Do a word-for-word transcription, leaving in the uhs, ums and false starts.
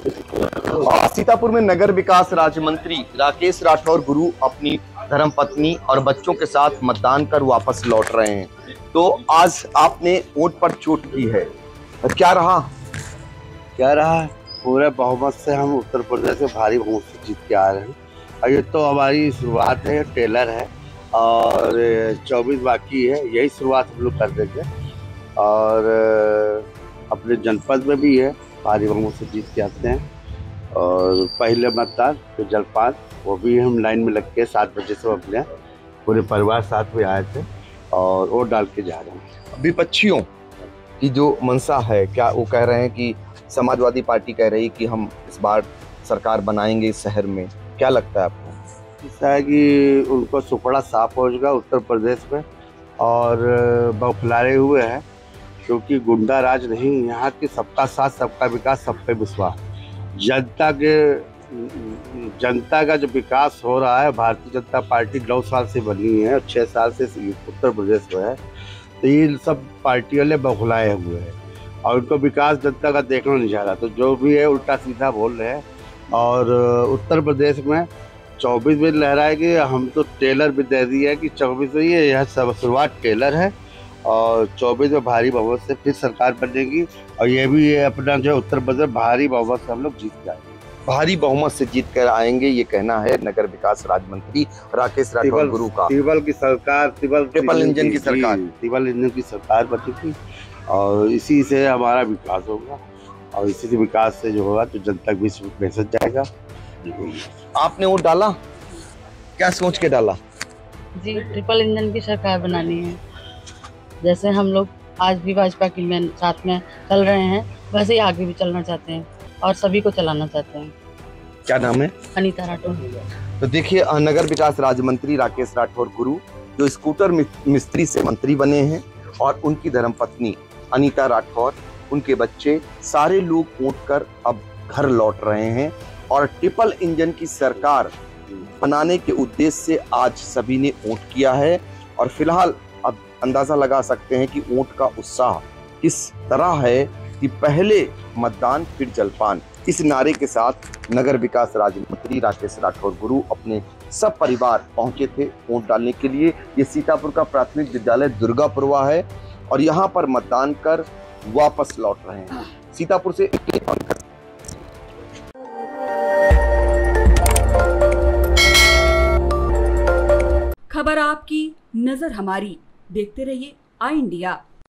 और सीतापुर में नगर विकास राज्य मंत्री राकेश राठौर गुरु अपनी धर्मपत्नी और बच्चों के साथ मतदान कर वापस लौट रहे हैं। तो आज आपने वोट पर चोट की है, क्या रहा? क्या रहा पूरे बहुमत से हम उत्तर प्रदेश से भारी बहुमत से जीत के आ रहे हैं। और ये तो हमारी शुरुआत है, टेलर है और चौबीस बाकी है, यही शुरुआत हम लोग कर देंगे। और अपने जनपद में भी है, भारी बहुमत से जीत के आते हैं। और पहले मतदान फिर जलपान, वो भी हम लाइन में लग के सात बजे से अपने पूरे परिवार साथ में आए थे और वोट डाल के जा रहे हैं। विपक्षियों की जो मंशा है, क्या वो कह रहे हैं कि समाजवादी पार्टी कह रही है कि हम इस बार सरकार बनाएंगे इस शहर में, क्या लगता है आपको? ऐसा है कि उनको सुपड़ा साफ हो जाएगा उत्तर प्रदेश में और बौखलाए हुए हैं, क्योंकि गुंडा राज नहीं, यहाँ की सबका साथ, सबका विकास, सब पे विश्वास। जनता के जनता का जो विकास हो रहा है, भारतीय जनता पार्टी नौ साल से बनी है और छः साल से उत्तर प्रदेश में है, तो ये सब पार्टियों ने बौखलाए हुए हैं और उनको विकास जनता का देखना नहीं चाह रहा। तो जो भी है उल्टा सीधा बोल रहे हैं। और उत्तर प्रदेश में चौबीस में लहराएगी, हम तो टेलर भी दे दिए है कि चौबीस में ये यह सब शुरुआत टेलर है और चौबीस में भारी बहुमत से फिर सरकार बनेगी। और ये भी ये अपना जो उत्तर प्रदेश भारी बहुमत से हम लोग जीत जाएंगे, भारी बहुमत से जीत कर आएंगे, ये कहना है नगर विकास राज्य मंत्री राकेश राठौर गुरु का। ट्रिपल की सरकार, ट्रिपल ट्रिपल इंजन की सरकार, ट्रिपल इंजन की सरकार बनेगी और इसी से हमारा विकास होगा और इसी से विकास से जो होगा तो जनता भी मैसेज जाएगा। आपने वोट डाला, क्या सोच के डाला? जी, ट्रिपल इंजन की सरकार बनानी है। जैसे हम लोग आज भी भाजपा की में साथ में चल रहे हैं, वैसे ही आगे भी चलना चाहते हैं और सभी को चलाना चाहते हैं। क्या नाम है? अनीता राठौर। तो देखिए, नगर विकास राज्य मंत्री राकेश राठौर गुरु जो स्कूटर मिस्त्री से मंत्री बने हैं और उनकी धर्मपत्नी अनीता राठौर, उनके बच्चे, सारे लोग वोट कर अब घर लौट रहे हैं और ट्रिपल इंजन की सरकार बनाने के उद्देश्य से आज सभी ने वोट किया है। और फिलहाल अब अंदाजा लगा सकते हैं कि वोट का उत्साह किस तरह है कि पहले मतदान फिर जलपान, इस नारे के साथ नगर विकास राज्य मंत्री राकेश राठौर गुरु अपने सब परिवार पहुंचे थे वोट डालने के लिए। ये सीतापुर का प्राथमिक विद्यालय दुर्गापुरवा है और यहाँ पर मतदान कर वापस लौट रहे हैं। सीतापुर से खबर आपकी, नजर हमारी। देखते रहिए आई इंडिया।